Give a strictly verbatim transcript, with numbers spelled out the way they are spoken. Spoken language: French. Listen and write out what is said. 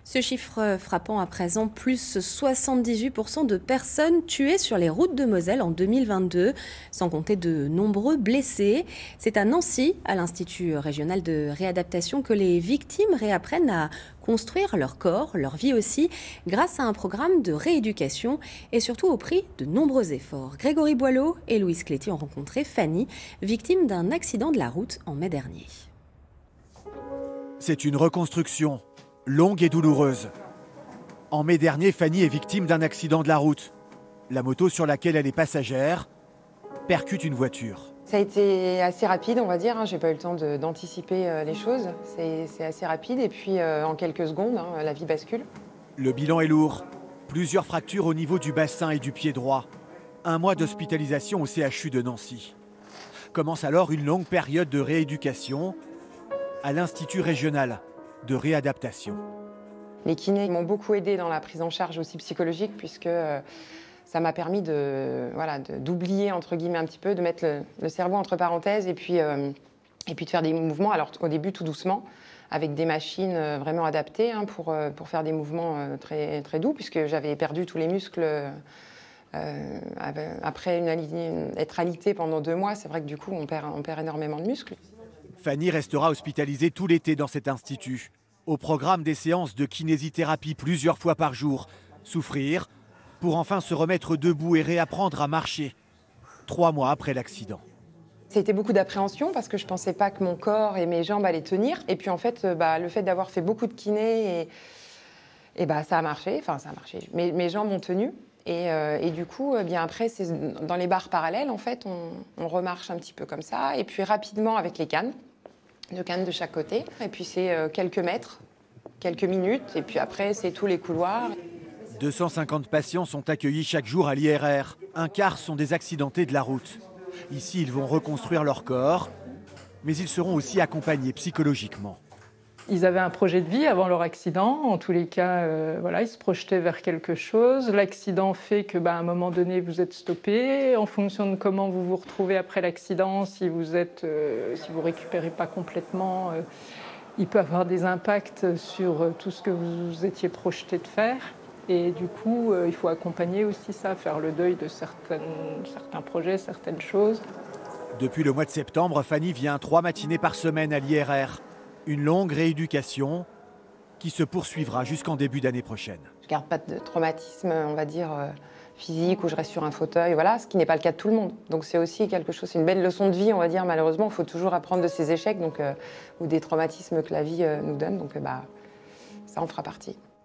Ce chiffre frappant à présent, plus soixante-dix-huit pour cent de personnes tuées sur les routes de Moselle en deux mille vingt-deux, sans compter de nombreux blessés. C'est à Nancy, à l'Institut régional de réadaptation, que les victimes réapprennent à construire leur corps, leur vie aussi, grâce à un programme de rééducation et surtout au prix de nombreux efforts. Grégory Boileau et Louise Cléty ont rencontré Fanny, victime d'un accident de la route en mai dernier. C'est une reconstruction longue et douloureuse. En mai dernier, Fanny est victime d'un accident de la route. La moto sur laquelle elle est passagère percute une voiture. Ça a été assez rapide, on va dire. Hein. J'ai pas eu le temps d'anticiper euh, les choses. C'est assez rapide et puis euh, en quelques secondes, hein, la vie bascule. Le bilan est lourd. Plusieurs fractures au niveau du bassin et du pied droit. Un mois d'hospitalisation au C H U de Nancy. Commence alors une longue période de rééducation à l'Institut régional de réadaptation. Les kinés m'ont beaucoup aidé dans la prise en charge aussi psychologique puisque euh, ça m'a permis de, voilà, d'oublier entre guillemets un petit peu, de mettre le, le cerveau entre parenthèses et puis, euh, et puis de faire des mouvements, alors au début tout doucement, avec des machines euh, vraiment adaptées hein, pour, euh, pour faire des mouvements euh, très, très doux puisque j'avais perdu tous les muscles euh, après une, une, être alitée pendant deux mois. C'est vrai que du coup on perd, on perd énormément de muscles. Fanny restera hospitalisée tout l'été dans cet institut. Au programme des séances de kinésithérapie plusieurs fois par jour. Souffrir pour enfin se remettre debout et réapprendre à marcher. Trois mois après l'accident. C'était beaucoup d'appréhension parce que je ne pensais pas que mon corps et mes jambes allaient tenir. Et puis en fait, bah, le fait d'avoir fait beaucoup de kiné, et, et bah, ça a marché. Enfin, ça a marché. Mes, mes jambes ont tenu. Et, euh, et du coup, eh bien après, dans les barres parallèles, en fait, on, on remarche un petit peu comme ça. Et puis rapidement avec les cannes. Deux cannes de chaque côté. Et puis c'est euh, quelques mètres, quelques minutes. Et puis après, c'est tous les couloirs. deux cent cinquante patients sont accueillis chaque jour à l'I R R. Un quart sont des accidentés de la route. Ici, ils vont reconstruire leur corps, mais ils seront aussi accompagnés psychologiquement. Ils avaient un projet de vie avant leur accident. En tous les cas, euh, voilà, ils se projetaient vers quelque chose. L'accident fait que, bah, à un moment donné, vous êtes stoppé. En fonction de comment vous vous retrouvez après l'accident, si vous êtes, euh, si vous récupérez pas complètement, euh, il peut avoir des impacts sur euh, tout ce que vous, vous étiez projeté de faire. Et du coup, euh, il faut accompagner aussi ça, faire le deuil de certaines, certains projets, certaines choses. Depuis le mois de septembre, Fanny vient trois matinées par semaine à l'I R R. Une longue rééducation qui se poursuivra jusqu'en début d'année prochaine. Je ne garde pas de traumatisme, on va dire, euh, physique, où je reste sur un fauteuil, voilà, ce qui n'est pas le cas de tout le monde. Donc c'est aussi quelque chose, c'est une belle leçon de vie, on va dire, malheureusement, il faut toujours apprendre de ses échecs donc, euh, ou des traumatismes que la vie euh, nous donne, donc euh, bah, ça en fera partie.